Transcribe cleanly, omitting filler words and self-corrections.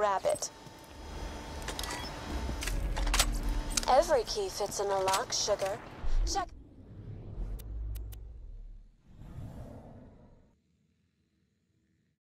rabbit. Every key fits in a lock, sugar.